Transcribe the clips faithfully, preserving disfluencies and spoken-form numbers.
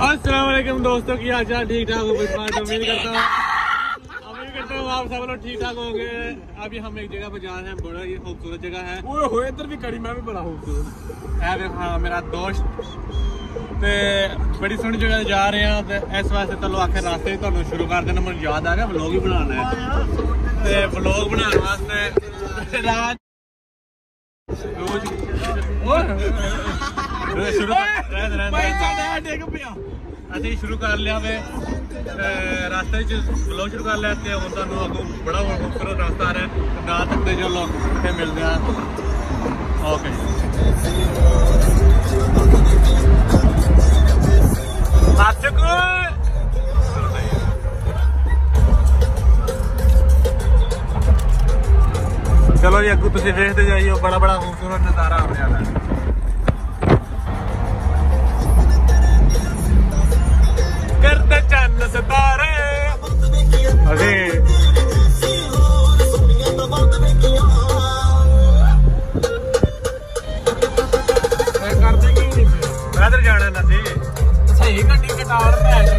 अस्सलाम वालेकुम दोस्तों, की हाल चाल? ठीक ठाक हो? उम्मीद करता हूँ उम्मीद करता हूँ आप सब लोग ठीक ठाक होंगे। अभी हम एक जगह पर जा रहे हैं, बड़ा ही खूबसूरत जगह है। वो हो इधर भी खड़ी, मैं भी बड़ा खूबसूरत है। हाँ मेरा दोस्त ते बड़ी सोहनी जगह जा रहे हैं। तो इस वास्ते चलो आखिर रास्ते तुहानू शुरू कर देना। मुझे याद आ गया व्लॉग ही बनाना है। ते व्लॉग बनाने वास्ते रात रोज शुरू अभी शुरू कर लिया वे रास्ते व्लॉग शुरू कर लिया। हम तुहानू अगों बड़ा खूबसूरत रास्ता आ रहा है, ना तकते चलो फिर मिलते हैं। ओके चलो जी अगू तुम देखते जाइए, बड़ा बड़ा खूबसूरत नजारा होने वाला है। करते चंद सितारे अरे इधर जाना ना सी सही गड्डी कटार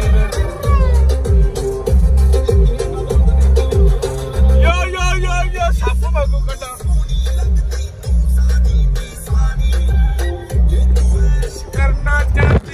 यो यो यो यो सप वागू कटा करना चाहती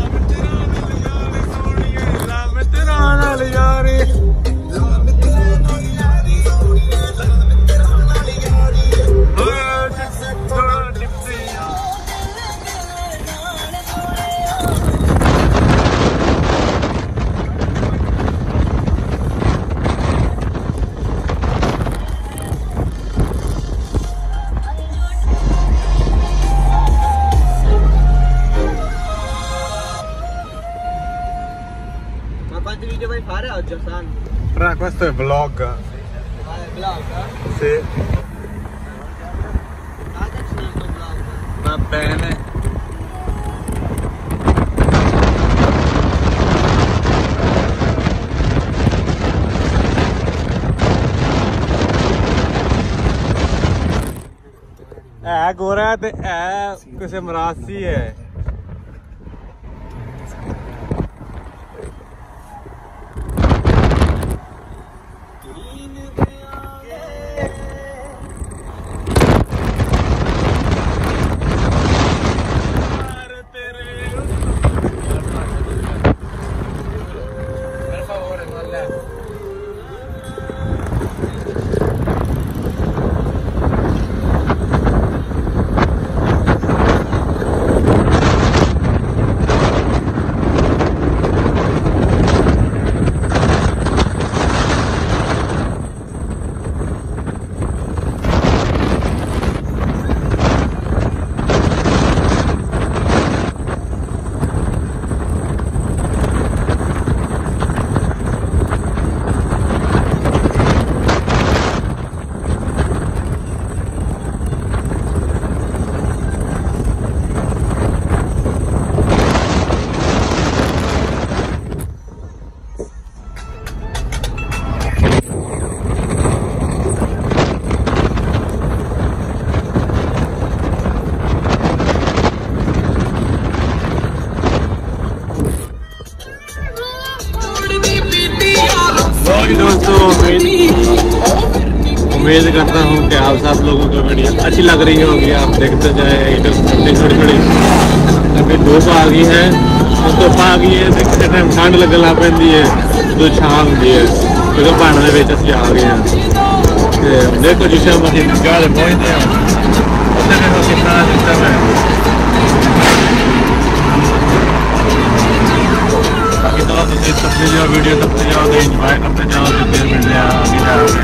Fra, questo è vlog. Ah, è vlog? Sì. Ah, c'è un vlog. Va bene. È गोरा ते è किसे मरासी है। दोस्तों उम्मीद करता हूँ कि आप सब लोगों को वीडियो अच्छी लग रही होगी। आप देखते जाए इधर छोटी छोटी अभी धूप आ गई है, धुप्प आ गई है, किसी टाइम ठंड लगन लग पैंदी है, जो छां होंगी है क्योंकि पहाड़ों के असीं आ गए हैं। देखो जिस टाइम असीं जगह ते पहुंचते हैं उत्थे देखो कितना सिस्टम है। तपते जाओ वीडियो तपते जाओ तो इंजॉय करते जाओ तो फिर मिल रहे आगे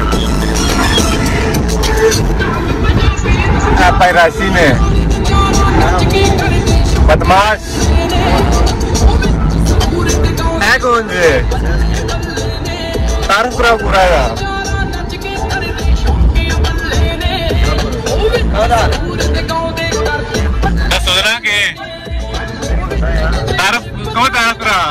जाओगे। राशि में बदमाश है कौन से तारफ पूरा पूरा है सोचना के तारफ कौन तारफ रहा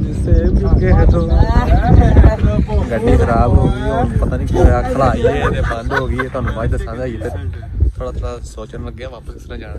सेब के तो गड्डी खराब हो गई और पता नहीं क्या खलाई है बंद हो गई है तुहानू बाद दसांगा जी थोड़ा थोड़ा सोचन लगे वापस किस तरह जाना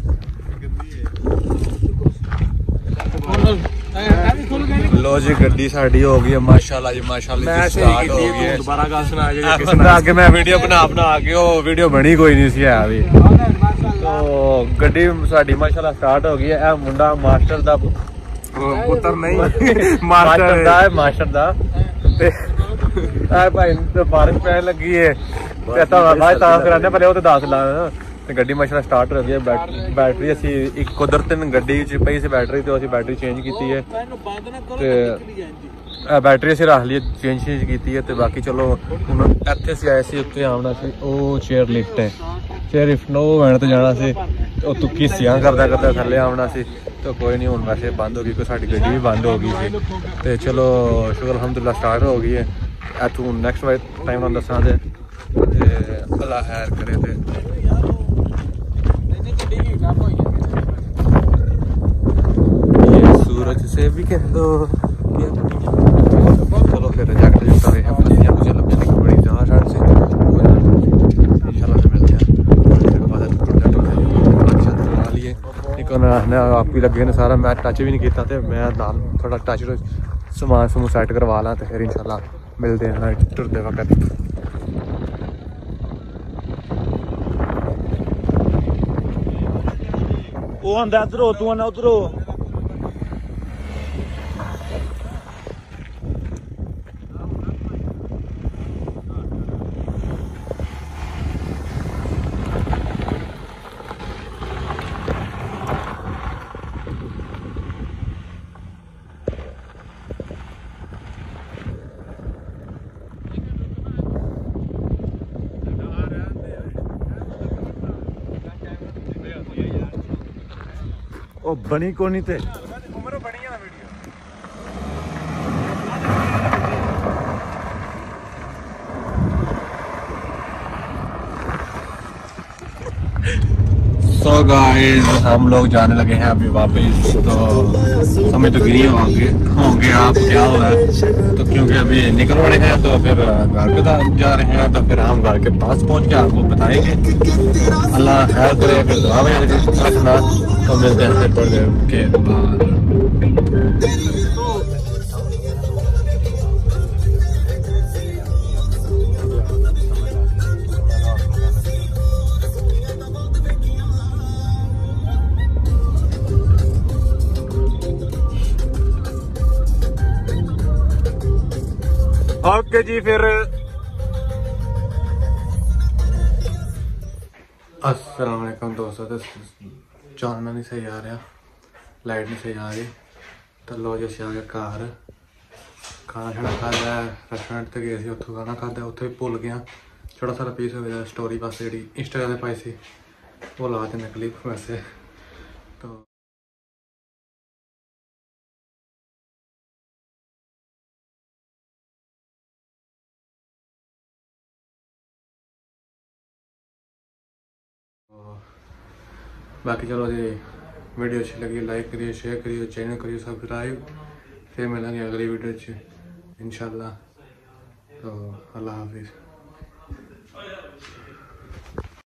लो जी गड्डी साड़ी हो गई है माशाल्लाह जी माशाल्लाह स्टार्ट हो गई है दोबारा गाल सुना के आगे मैं वीडियो बना बना के वो वीडियो बनी कोई नहीं सी है अभी तो गड्डी साड़ी माशाल्लाह स्टार्ट हो गई है ए मुंडा मास्टर दा पुत्र नहीं मास्टर दा है मास्टर दा ते आ भाई तो बारिश पैन लगी है ते ता भाई ता कराने पहले वो तो दस ला ਤੇ ਗੱਡੀ ਮਾਸ਼ਾਅੱਲਾ ਸਟਾਰਟ ਹੋ ਗਈ ਹੈ ਬੈਟਰੀ ਅਸੀਂ ਇੱਕ ਕੁਦਰਤਨ ਗੱਡੀ ਚ ਪਈ ਸੀ ਬੈਟਰੀ ਤੇ ਅਸੀਂ ਬੈਟਰੀ ਚੇਂਜ ਕੀਤੀ ਹੈ ਤੇ ਬੈਟਰੀ ਅਸੀਂ ਰੱਖ ਲਈ ਚੇਂਜ ਕੀਤੀ ਹੈ ਤੇ ਬਾਕੀ ਚਲੋ ਹੁਣ ਇੱਥੇ ਅਸੀਂ ਆਏ ਸੀ ਉੱਤੇ ਆਉਣਾ ਸੀ ਉਹ ਚੇਅਰ ਲਿਫਟ ਹੈ ਚੇਅਰ ਲਿਫਟ ਨੂੰ ਵੈਣ ਤੇ ਜਾਣਾ ਸੀ ਉਹ ਤੁੱਕੀ ਸਿਆਂ ਕਰਦਾ ਕਰਦਾ ਥੱਲੇ ਆਉਣਾ ਸੀ ਤੇ ਕੋਈ ਨਹੀਂ ਹੁਣ ਵੈਸੇ ਬੰਦ ਹੋ ਗਈ ਕੋਈ ਸਾਡੀ ਗੱਡੀ ਵੀ ਬੰਦ ਹੋ ਗਈ ਸੀ ਤੇ ਚਲੋ ਸ਼ੁਕਰ ਅਲਹਮਦੁਲਿਲਾ ਸਟਾਰਟ ਹੋ ਗਈ ਹੈ ਇੱਥੋਂ ਨੈਕਸਟ ਵਾਰ ਟਾਈਮ ਨਾਲ ਦੱਸਾਂਗੇ ਤੇ ਅੱਲਾ ਖੈਰ ਕਰੇ ਤੇ सूरज से भी कह दो चलो फिर जैकेट जूता फसियाँ मुझे लगे लेकिन बड़ी ज़्यादा ठंड से इंशाल्लाह से मिलते हैं ला लिए लेकिन आप भी लगे ने सारा मैं टच भी नहीं किया तो मैं नाल थोड़ा टच समान समूह सैट करवा ला तो फिर इंशाल्लाह मिलते हैं टुरते वक्त ਉਹ ਆਂਦਾ ਇਧਰੋਂ ਤੂੰ ਆਣਾ ਉਧਰੋਂ ਉਹ ਬਣੀ ਕੋਣੀ ਤੇ ਉਮਰ ਬਣੀ ਆ ਵੀਡੀਓ सो गाइस हम लोग जाने लगे हैं अभी वापस तो समय तो गिरी होंगे होंगे आप क्या हो रहा है तो क्योंकि अभी निकल रहे हैं तो फिर घर पे जा रहे हैं तो फिर हम घर के पास पहुंच के आपको बताएंगे अल्लाह खैर करे फिर दुआ में रखना तो मिलते हैं फिर थोड़ी देर के बाद ओके जी फिर अस्सलाम वालेकुम दोस्तों तो चानना नहीं सही आ रहा लाइट नहीं सही आ रही तो लो जी आ गया घर खाना शाना खादा रेस्टोरेंट से गए उतों खाना खादा उत्थे भी भुल गया छोटा सारा पीस हो गया स्टोरी पास जी इंस्टाग्राम पाई सी वो ला देने क्लिप वैसे तो बाकी चलो जी वीडियो अच्छी लगी लाइक करिए शेयर करिए चैनल करिए सब्सक्राइब फिर मिलेंगे अगली वीडियो इंशाल्लाह तो अल्लाह हाफिज़।